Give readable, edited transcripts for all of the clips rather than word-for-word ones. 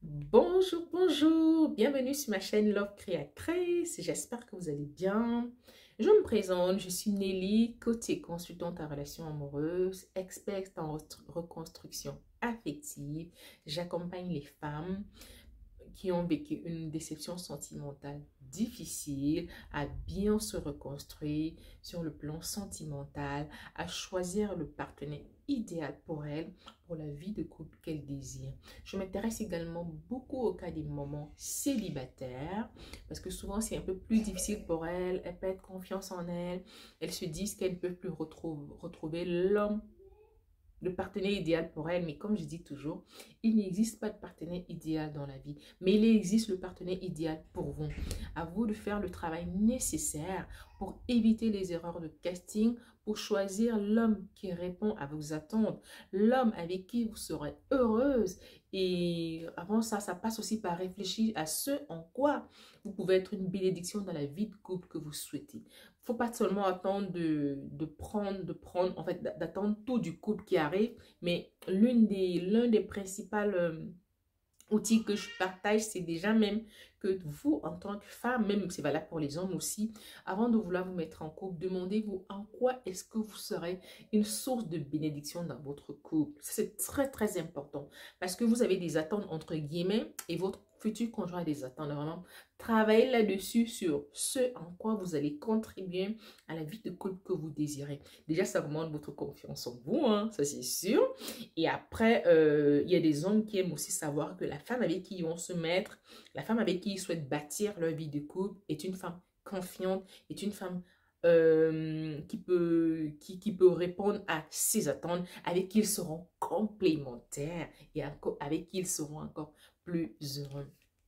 Bonjour, bonjour, bienvenue sur ma chaîne Love Créatrice, j'espère que vous allez bien. Je me présente, je suis Nelly, coach et consultante en relations amoureuses, experte en reconstruction affective. J'accompagne les femmes qui ont vécu une déception sentimentale difficile, à bien se reconstruire sur le plan sentimental, à choisir le partenaire idéal pour elle, pour la vie de couple qu'elle désire. Je m'intéresse également beaucoup au cas des mamans célibataires, parce que souvent c'est un peu plus difficile pour elles, elles perdent confiance en elles, elles se disent qu'elles ne peuvent plus retrouver l'homme, le partenaire idéal pour elle, mais comme je dis toujours, il n'existe pas de partenaire idéal dans la vie, mais il existe le partenaire idéal pour vous. À vous de faire le travail nécessaire pour éviter les erreurs de casting, pour choisir l'homme qui répond à vos attentes, l'homme avec qui vous serez heureuse. Et avant ça, ça passe aussi par réfléchir à ce en quoi vous pouvez être une bénédiction dans la vie de couple que vous souhaitez. Faut pas seulement attendre en fait, d'attendre tout du couple qui arrive, mais l'un des principaux outils que je partage, c'est déjà même que vous, en tant que femme, même c'est valable pour les hommes aussi, avant de vouloir vous mettre en couple, demandez-vous en quoi est-ce que vous serez une source de bénédiction dans votre couple. C'est très, très important parce que vous avez des attentes entre guillemets et votre futur conjoint a des attentes. Vraiment, travaillez là-dessus sur ce en quoi vous allez contribuer à la vie de couple que vous désirez. Déjà, ça augmente votre confiance en vous, hein, ça c'est sûr. Et après, il y a des hommes qui aiment aussi savoir que la femme avec qui ils vont se mettre, la femme avec qui ils souhaitent bâtir leur vie de couple est une femme confiante, est une femme qui peut répondre à ses attentes, avec qui ils seront complémentaires et avec qui ils seront encore plus heureux.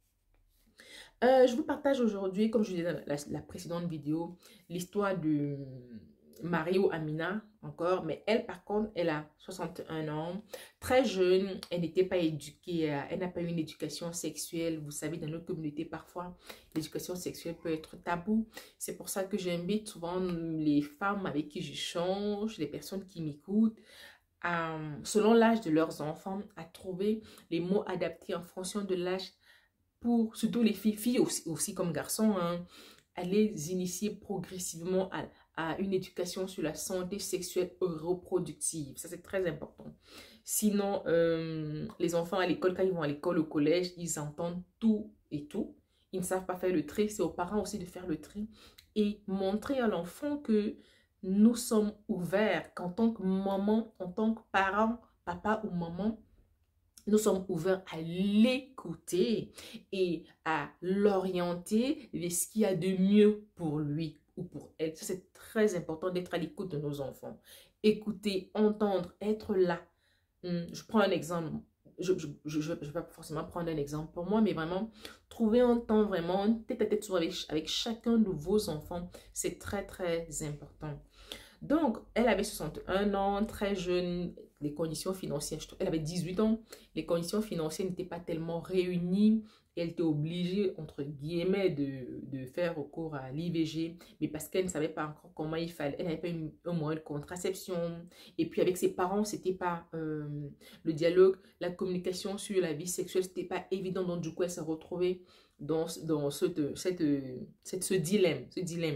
Je vous partage aujourd'hui, comme je disais dans la précédente vidéo, l'histoire de Mario Amina encore, mais elle par contre, elle a 61 ans, très jeune, elle n'était pas éduquée, elle n'a pas eu une éducation sexuelle. Vous savez, dans notre communauté, parfois, l'éducation sexuelle peut être tabou. C'est pour ça que j'invite souvent les femmes avec qui j'échange, les personnes qui m'écoutent, selon l'âge de leurs enfants, à trouver les mots adaptés en fonction de l'âge pour surtout les filles aussi comme garçons, hein, à les initier progressivement à une éducation sur la santé sexuelle et reproductive. Ça, c'est très important. Sinon, les enfants à l'école, quand ils vont à l'école, au collège, ils entendent tout et tout. Ils ne savent pas faire le tri. C'est aux parents aussi de faire le tri et montrer à l'enfant que nous sommes ouverts, qu'en tant que maman, en tant que parent, papa ou maman, nous sommes ouverts à l'écouter et à l'orienter vers ce qu'il y a de mieux pour lui ou pour elle. Ça, c'est très important d'être à l'écoute de nos enfants. Écouter, entendre, être là. Je prends un exemple. Je ne vais pas forcément prendre un exemple pour moi, mais vraiment, trouver un temps vraiment tête à tête avec chacun de vos enfants, c'est très, très important. Donc, elle avait 61 ans, très jeune, les conditions financières, elle avait 18 ans, les conditions financières n'étaient pas tellement réunies. Elle était obligée, entre guillemets, de faire recours à l'IVG, mais parce qu'elle ne savait pas encore comment il fallait, elle n'avait pas un moyen de contraception. Et puis avec ses parents, c'était pas le dialogue, la communication sur la vie sexuelle, c'était pas évident. Donc du coup, elle s'est retrouvée dans ce dilemme,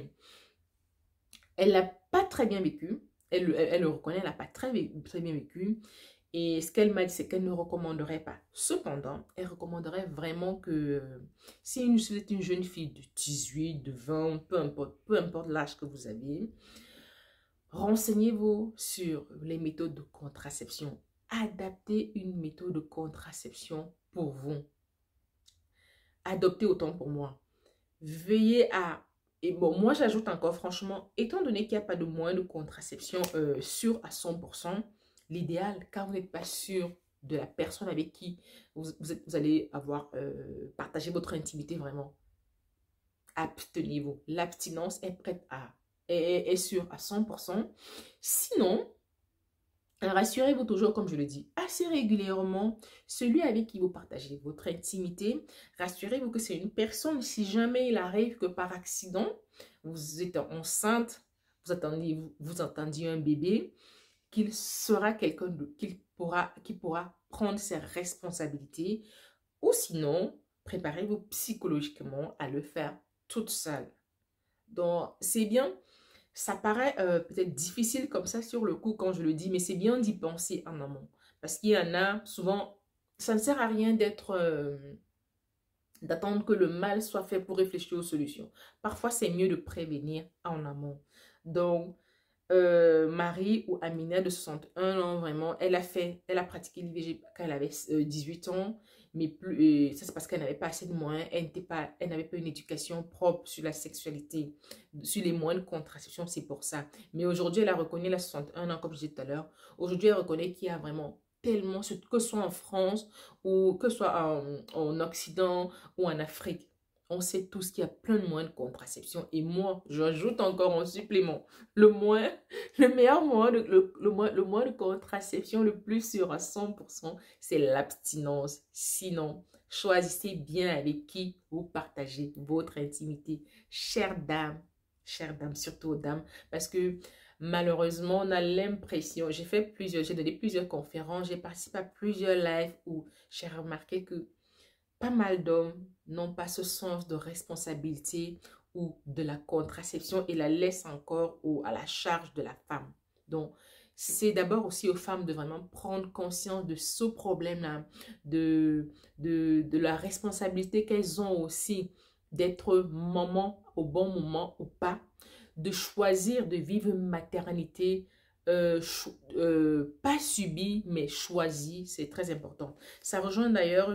Elle l'a pas très bien vécu. Elle le reconnaît, elle n'a pas très bien vécu. Et ce qu'elle m'a dit, c'est qu'elle ne recommanderait pas. Cependant, elle recommanderait vraiment que si vous êtes une jeune fille de 18, de 20, peu importe l'âge que vous avez, renseignez-vous sur les méthodes de contraception. Adaptez une méthode de contraception pour vous. Adoptez autant pour moi. Veillez à... Et bon, moi j'ajoute encore franchement, étant donné qu'il n'y a pas de moyen de contraception sûr à 100%, l'idéal, quand vous n'êtes pas sûr de la personne avec qui vous allez avoir partagé votre intimité vraiment, abstenez-vous. L'abstinence est prête est sûre à 100%. Sinon, rassurez-vous toujours, comme je le dis, assez régulièrement, celui avec qui vous partagez votre intimité. Rassurez-vous que c'est une personne, si jamais il arrive que par accident, vous êtes enceinte, vous attendiez un bébé, qu'il sera quelqu'un qui pourra prendre ses responsabilités Ou sinon, préparez-vous psychologiquement à le faire toute seule. Donc, c'est bien. Ça paraît peut-être difficile comme ça sur le coup quand je le dis, mais c'est bien d'y penser en amont. Parce qu'il y en a souvent, ça ne sert à rien d'attendre que le mal soit fait pour réfléchir aux solutions. Parfois, c'est mieux de prévenir en amont. Donc, Marie ou Amina de 61 ans, vraiment, elle a pratiqué l'IVG quand elle avait 18 ans, mais ça c'est parce qu'elle n'avait pas assez de moyens, elle n'avait pas une éducation propre sur la sexualité, sur les moyens de contraception, c'est pour ça. Mais aujourd'hui, elle a reconnu la 61 ans, comme je disais tout à l'heure. Aujourd'hui, elle reconnaît qu'il y a vraiment tellement, que ce soit en France ou que ce soit en Occident ou en Afrique. On sait tous qu'il y a plein de moyens de contraception. Et moi, j'ajoute encore en supplément le meilleur moyen le moyen de contraception le plus sûr à 100%, c'est l'abstinence. Sinon, choisissez bien avec qui vous partagez votre intimité. Chère dame, surtout aux dames, parce que malheureusement, on a l'impression, j'ai donné plusieurs conférences, j'ai participé à plusieurs lives où j'ai remarqué que pas mal d'hommes n'ont pas ce sens de responsabilité ou de la contraception et la laissent encore à la charge de la femme. Donc, c'est d'abord aussi aux femmes de vraiment prendre conscience de ce problème-là, de la responsabilité qu'elles ont aussi d'être maman au bon moment ou pas, de choisir de vivre une maternité pas subie, mais choisie, c'est très important. Ça rejoint d'ailleurs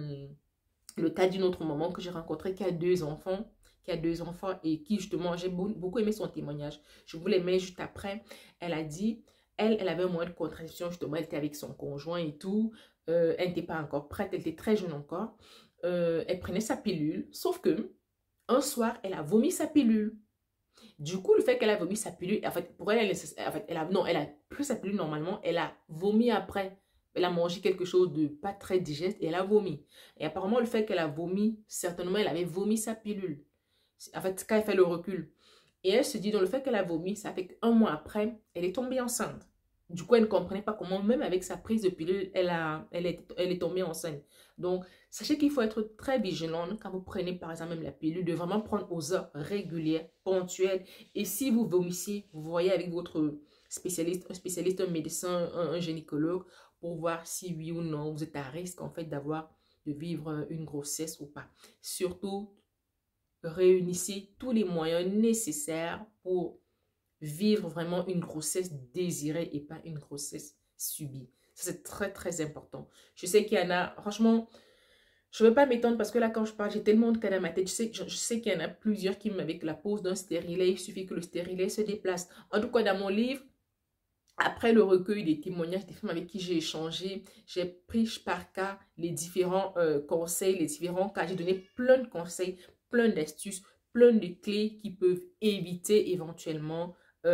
le cas d'une autre maman que j'ai rencontrée qui a deux enfants, et qui justement, j'ai beaucoup aimé son témoignage. Je vous l'aimais juste après. Elle a dit, elle avait un moyen de contraception, justement, elle était avec son conjoint et tout. Elle n'était pas encore prête, elle était très jeune encore. Elle prenait sa pilule, sauf que un soir, elle a vomi sa pilule. Du coup, le fait qu'elle a vomi sa pilule, en fait, pour elle, elle a pris sa pilule normalement, elle a vomi après. Elle a mangé quelque chose de pas très digeste et elle a vomi. Et apparemment, le fait qu'elle a vomi, certainement, elle avait vomi sa pilule. En fait, quand elle fait le recul. Et elle se dit, dans le fait qu'elle a vomi, ça fait qu'un mois après, elle est tombée enceinte. Du coup, elle ne comprenait pas comment, même avec sa prise de pilule, elle est tombée enceinte. Donc, sachez qu'il faut être très vigilant quand vous prenez, par exemple, même la pilule, de vraiment prendre aux heures régulières, ponctuelles. Et si vous vomissez, vous voyez avec votre spécialiste, un médecin, un gynécologue, pour voir si oui ou non vous êtes à risque, en fait, de vivre une grossesse ou pas. Surtout, réunissez tous les moyens nécessaires pour vivre vraiment une grossesse désirée et pas une grossesse subie. Ça, c'est très, très important. Je sais qu'il y en a, franchement, je ne veux pas m'étendre parce que là, quand je parle, j'ai tellement de cas dans ma tête. Je sais qu'il y en a plusieurs qui, avec la pose d'un stérilet, il suffit que le stérilet se déplace. En tout cas, dans mon livre, après le recueil des témoignages des femmes avec qui j'ai échangé, j'ai pris par cas les différents conseils, les différents cas. J'ai donné plein de conseils, plein d'astuces, plein de clés qui peuvent éviter éventuellement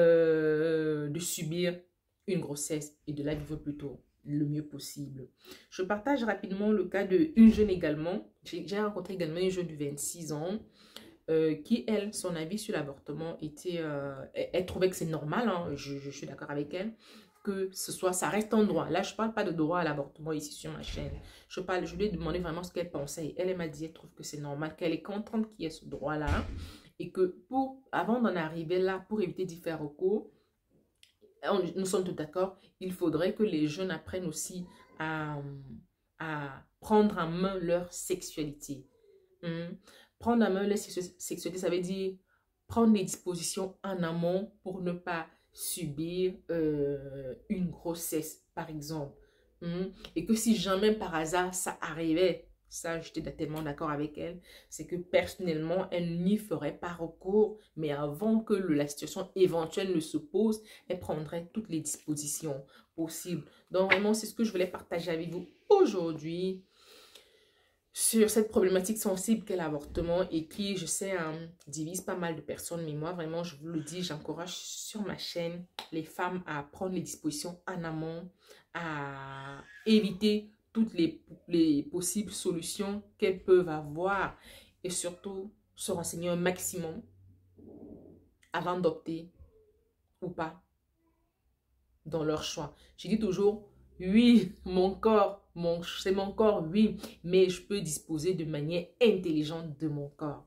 de subir une grossesse et de la vivre plutôt le mieux possible. Je partage rapidement le cas d'une jeune également. J'ai rencontré également une jeune de 26 ans qui, elle, son avis sur l'avortement était... elle trouvait que c'est normal, hein, je suis d'accord avec elle, que ça reste un droit. Là, je ne parle pas de droit à l'avortement ici sur ma chaîne. Je lui ai demandé vraiment ce qu'elle pensait. Elle m'a dit, elle trouve que c'est normal, qu'elle est contente qu'il y ait ce droit-là. Et que avant d'en arriver là, pour éviter d'y faire recours, nous sommes tous d'accord, il faudrait que les jeunes apprennent aussi à prendre en main leur sexualité. Prendre en main leur sexualité, ça veut dire prendre les dispositions en amont pour ne pas subir une grossesse, par exemple. Et que si jamais par hasard ça arrivait, ça j'étais tellement d'accord avec elle, c'est que personnellement elle n'y ferait pas recours, mais avant que la situation éventuelle ne se pose, elle prendrait toutes les dispositions possibles. Donc vraiment c'est ce que je voulais partager avec vous aujourd'hui sur cette problématique sensible qu'est l'avortement et qui, je sais, divise pas mal de personnes. Mais moi, vraiment, je vous le dis, j'encourage sur ma chaîne les femmes à prendre les dispositions en amont, à éviter toutes les possibles solutions qu'elles peuvent avoir et surtout se renseigner un maximum avant d'opter ou pas dans leur choix. Je dis toujours, oui, mon corps, c'est mon corps, oui, mais je peux disposer de manière intelligente de mon corps.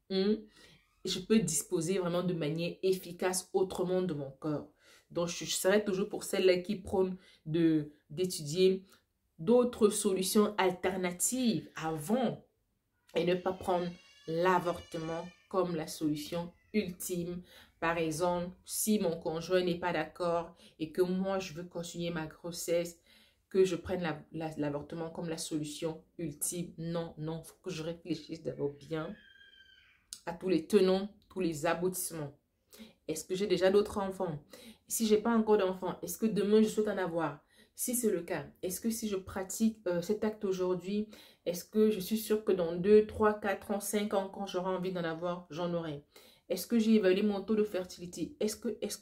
Je peux disposer vraiment de manière efficace autrement de mon corps. Donc, je serai toujours pour celles-là qui prônent d'étudier d'autres solutions alternatives avant et ne pas prendre l'avortement comme la solution ultime. Par exemple, si mon conjoint n'est pas d'accord et que moi, je veux continuer ma grossesse, que je prenne l'avortement comme la solution ultime. Non, non, il faut que je réfléchisse d'abord bien à tous les tenants, tous les aboutissements. Est-ce que j'ai déjà d'autres enfants? Si je n'ai pas encore d'enfants, est-ce que demain je souhaite en avoir? Si c'est le cas, est-ce que si je pratique cet acte aujourd'hui, est-ce que je suis sûre que dans 2, 3, 4 ans, 5 ans, quand j'aurai envie d'en avoir, j'en aurai? Est-ce que j'ai évalué mon taux de fertilité? Est-ce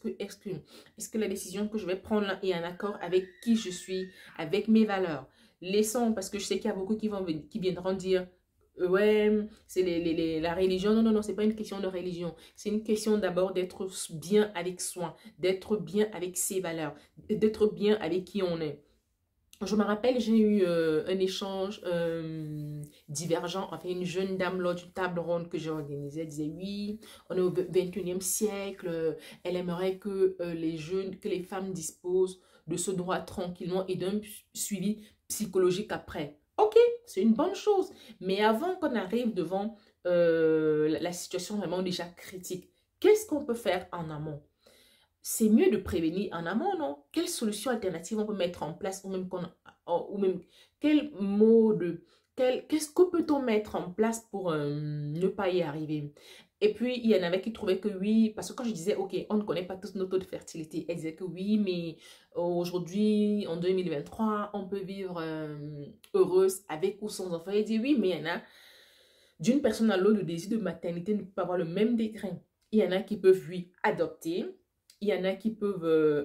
que la décision que je vais prendre là est en accord avec qui je suis, avec mes valeurs? Laissons, parce que je sais qu'il y a beaucoup qui viendront dire, ouais, c'est la religion. Non, non, non, c'est pas une question de religion. C'est une question d'abord d'être bien avec soi, d'être bien avec ses valeurs, d'être bien avec qui on est. Je me rappelle, j'ai eu un échange divergent. Enfin, une jeune dame lors d'une table ronde que j'ai organisée, elle disait oui, on est au 21e siècle. Elle aimerait que les femmes disposent de ce droit tranquillement et d'un suivi psychologique après. Ok, c'est une bonne chose. Mais avant qu'on arrive devant la situation vraiment déjà critique, qu'est-ce qu'on peut faire en amont? C'est mieux de prévenir en amont, non? Quelle solution alternative on peut mettre en place ou même quel mode, qu'est-ce que peut-on mettre en place pour ne pas y arriver? Et puis, il y en avait qui trouvaient que oui, parce que quand je disais, ok, on ne connaît pas tous nos taux de fertilité, elle disait que oui, mais aujourd'hui, en 2023, on peut vivre heureuse avec ou sans enfant. Elle dit oui, mais il y en a d'une personne à l'autre, le désir de maternité ne peut pas avoir le même degré. Il y en a qui peuvent, oui, adopter. Il y en a qui peuvent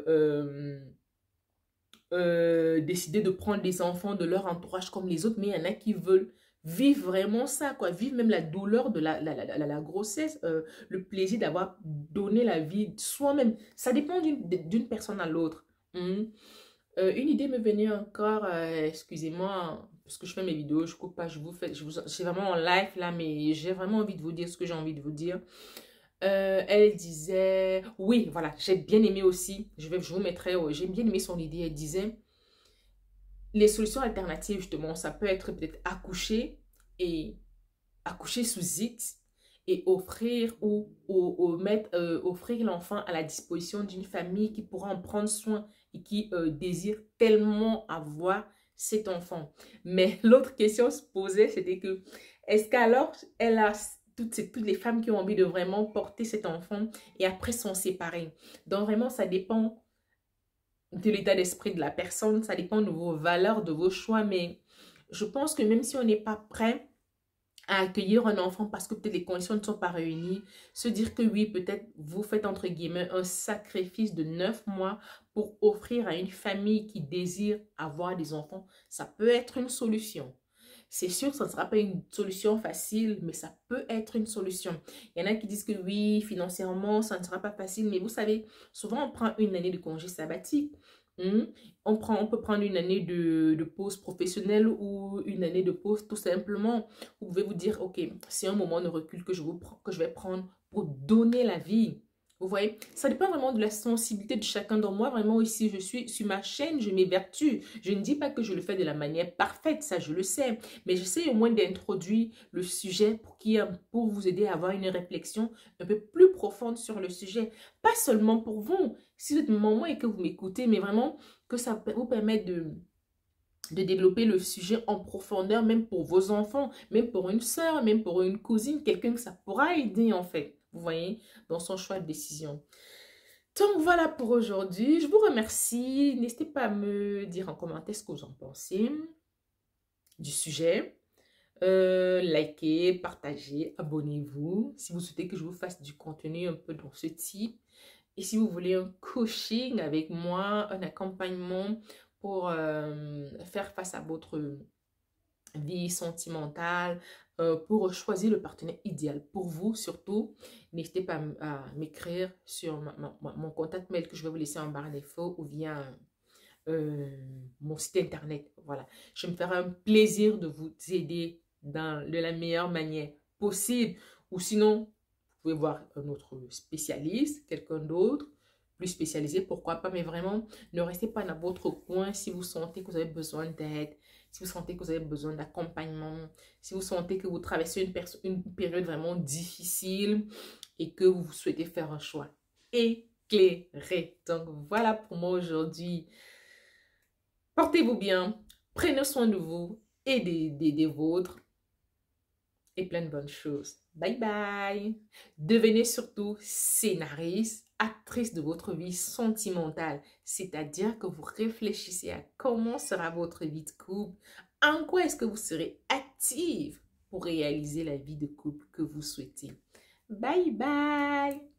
décider de prendre des enfants de leur entourage comme les autres, mais il y en a qui veulent vivre vraiment ça, quoi. Vivre même la douleur de la grossesse, le plaisir d'avoir donné la vie soi-même. Ça dépend d'une personne à l'autre. Une idée me venait encore, excusez-moi, parce que je fais mes vidéos, je coupe pas, c'est vraiment en live là, mais j'ai vraiment envie de vous dire ce que j'ai envie de vous dire. Elle disait, oui, voilà, j'ai bien aimé aussi, je vous mettrai, j'ai bien aimé son idée, elle disait, les solutions alternatives, justement, ça peut être peut-être accoucher sous X et offrir offrir l'enfant à la disposition d'une famille qui pourra en prendre soin et qui désire tellement avoir cet enfant. Mais l'autre question se posait, c'était que, est-ce qu'alors elle a toutes les femmes qui ont envie de vraiment porter cet enfant et après sont séparées? Donc vraiment, ça dépend de l'état d'esprit de la personne, ça dépend de vos valeurs, de vos choix, mais je pense que même si on n'est pas prêt à accueillir un enfant parce que peut-être les conditions ne sont pas réunies, se dire que oui, peut-être vous faites entre guillemets un sacrifice de 9 mois pour offrir à une famille qui désire avoir des enfants, ça peut être une solution. C'est sûr que ça ne sera pas une solution facile, mais ça peut être une solution. Il y en a qui disent que oui, financièrement, ça ne sera pas facile, mais vous savez, souvent on prend une année de congé sabbatique. On peut prendre une année de pause professionnelle ou une année de pause tout simplement. Vous pouvez vous dire, ok, c'est un moment de recul que je vais prendre pour donner la vie. Vous voyez, ça dépend vraiment de la sensibilité de chacun d'entre moi. Vraiment, ici, je suis sur ma chaîne, je m'évertue. Je ne dis pas que je le fais de la manière parfaite, ça, je le sais. Mais j'essaie au moins d'introduire le sujet pour vous aider à avoir une réflexion un peu plus profonde sur le sujet. Pas seulement pour vous, si vous êtes maman et que vous m'écoutez, mais vraiment que ça vous permette de développer le sujet en profondeur, même pour vos enfants, même pour une soeur, même pour une cousine, quelqu'un que ça pourra aider en fait, vous voyez, dans son choix de décision. Donc voilà pour aujourd'hui, je vous remercie, n'hésitez pas à me dire en commentaire ce que vous en pensez du sujet. Likez, partagez, abonnez-vous si vous souhaitez que je vous fasse du contenu un peu dans ce type. Et si vous voulez un coaching avec moi, un accompagnement pour faire face à votre vie sentimentale, pour choisir le partenaire idéal pour vous surtout, n'hésitez pas à m'écrire sur mon contact mail que je vais vous laisser en barre d'infos ou via mon site internet. Voilà, je me ferai un plaisir de vous aider de la meilleure manière possible. Ou sinon, vous pouvez voir un autre spécialiste, quelqu'un d'autre, plus spécialisé, pourquoi pas. Mais vraiment, ne restez pas dans votre coin si vous sentez que vous avez besoin d'aide, si vous sentez que vous avez besoin d'accompagnement, si vous sentez que vous traversez une période vraiment difficile et que vous souhaitez faire un choix éclairé. Donc, voilà pour moi aujourd'hui. Portez-vous bien, prenez soin de vous et des vôtres et plein de bonnes choses. Bye bye. Devenez surtout scénariste, actrice de votre vie sentimentale, c'est-à-dire que vous réfléchissez à comment sera votre vie de couple, en quoi est-ce que vous serez active pour réaliser la vie de couple que vous souhaitez. Bye bye.